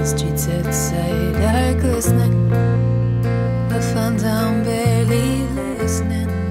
Streets outside are glistening, I found I'm barely listening.